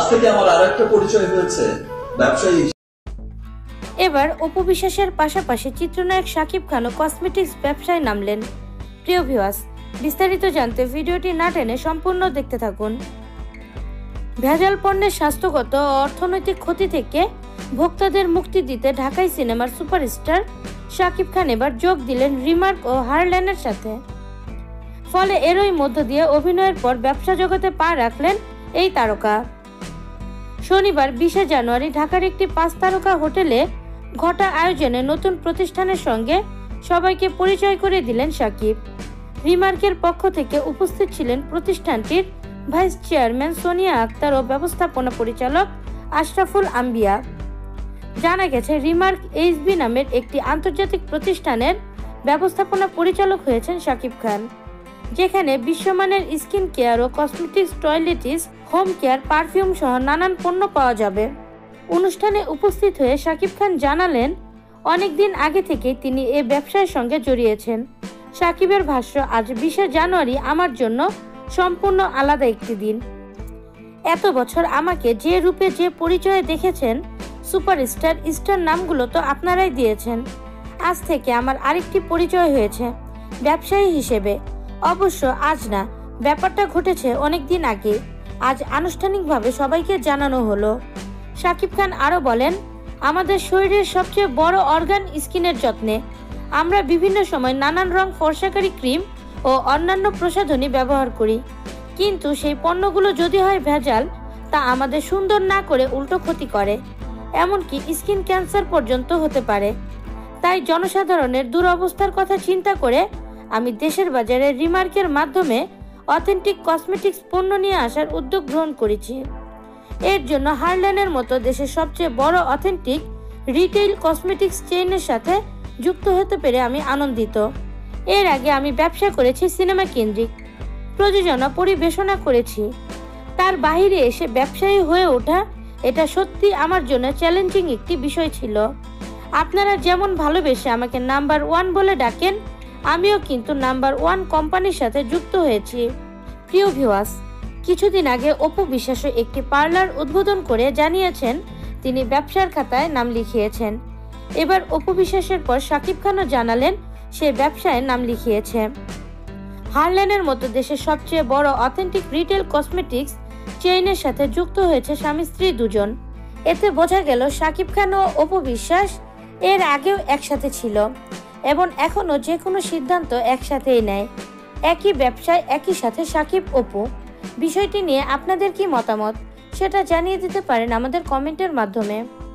থেকে আমার আরেকটা পরিচয় হয়েছে, ব্যবসায়ী। এবার অপু বিশ্বাসের পাশাপাশি চিত্রনায়ক শাকিব খানও কসমেটিক্স ব্যবসায় নামলেন। প্রিয় ভিউয়ার্স, বিস্তারিত জানতে ভিডিওটি না টেনে সম্পূর্ণ দেখতে থাকুন। ভেজাল পণ্যের স্বাস্থ্যগত ও অর্থনৈতিক ক্ষতি থেকে ভোক্তাদের মুক্তি দিতে ঢাকাই সিনেমার সুপারস্টার শাকিব খান এবার যোগ দিলেন রিমার্ক ও হারল্যান্ডের সাথে। ফলে এরই মধ্য দিয়ে অভিনয়ের পর ব্যবসা জগতে পা রাখলেন এই তারকা। শনিবার 20 জানুয়ারি ঢাকার একটি 5 তারকা হোটেলে ঘটা আয়োজনে নতুন প্রতিষ্ঠানের সঙ্গে সবাইকে পরিচয় করে দিলেন শাকিব। রিমার্কের পক্ষ থেকে উপস্থিত ছিলেন প্রতিষ্ঠানটির ভাইস চেয়ারম্যান সোনিয়া আক্তার ও ব্যবস্থাপনা পরিচালক আশরাফুল আম্বিয়া। জানা গেছে, রিমার্ক এইচবি নামের একটি আন্তর্জাতিক প্রতিষ্ঠানের ব্যবস্থাপনা পরিচালক হয়েছেন শাকিব খান, যেখানে বিশ্বমানের স্কিন কেয়ার ও cosmetics, toiletries, home care, perfume সহ নানান পণ্য পাওয়া যাবে। অনুষ্ঠানে উপস্থিত হয়ে শাকিব খান জানালেন, অনেকদিন আগে থেকে তিনি এ ব্যবসার সঙ্গে জড়িয়েছেন। শাকিবের ভাষ্য, আজ 20 জানুয়ারি আমার জন্য সম্পূর্ণ আলাদা একটি দিন। এত বছর আমাকে যে রূপে যে পরিচয়ে দেখেছেন, সুপারস্টার, স্টার নামগুলো তো আপনারাই দিয়েছেন। আজ থেকে আমার আরেকটি পরিচয় হয়েছে ব্যবসায়ী হিসেবে। অবশ্য আজ না, ব্যাপারটা ঘটেছে অনেকদিন আগে। আজ আনুষ্ঠানিকভাবে সবাইকে জানানো হলো। শাকিব খান আরও বলেন, আমাদের শরীরের সবচেয়ে বড় অর্গান স্কিনের যত্নে আমরা বিভিন্ন সময় নানান রং ফর্সাকারী ক্রিম ও অন্যান্য প্রসাধনী ব্যবহার করি, কিন্তু সেই পণ্যগুলো যদি হয় ভেজাল, তা আমাদের সুন্দর না করে উল্টো ক্ষতি করে, এমনকি স্কিন ক্যান্সার পর্যন্ত হতে পারে। তাই জনসাধারণের দুরবস্থার কথা চিন্তা করে আমি দেশের বাজারে রিমার্কের মাধ্যমে অথেন্টিক কসমেটিক্স পণ্য নিয়ে আসার উদ্যোগ গ্রহণ করেছি। এর জন্য হারল্যান্ডের মতো দেশের সবচেয়ে বড় অথেন্টিক রিটেইল কসমেটিক্স চেইনের সাথে যুক্ত হতে পেরে আমি আনন্দিত। এর আগে আমি ব্যবসা করেছি সিনেমা কেন্দ্রিক, প্রযোজনা পরিবেশনা করেছি। তার বাইরে এসে ব্যবসায়ী হয়ে ওঠা, এটা সত্যি আমার জন্য চ্যালেঞ্জিং একটি বিষয় ছিল। আপনারা যেমন ভালোবেসে আমাকে নাম্বার 1 বলে ডাকেন, আমিও কিন্তু নাম্বার 1 কোম্পানির সাথে যুক্ত হয়েছি। প্রিয় ভিউয়ার্স, কিছুদিন আগে অপু বিশ্বাসও একটি পার্লার উদ্বোধন করে জানিয়েছেন তিনি ব্যবসার খাতায় নাম লিখিয়েছেন। এবার অপু বিশ্বাসের পর শাকিব খানও জানালেন সে ব্যবসায় নাম লিখিয়েছে। হারল্যান্ডের মতো দেশের সবচেয়ে বড় অথেন্টিক রিটেল কসমেটিক্স চেইনের সাথে যুক্ত হয়েছে স্বামী স্ত্রী দুজন। এতে বোঝা গেল শাকিব খান ও অপু বিশ্বাস এর আগেও একসাথে ছিল এবং এখনও যে কোনো সিদ্ধান্ত একসাথেই নেয়। একই ব্যবসায় একই সাথে শাকিব অপু। বিষয়টি নিয়ে আপনাদের কি মতামত সেটা জানিয়ে দিতে পারেন আমাদের কমেন্টের মাধ্যমে।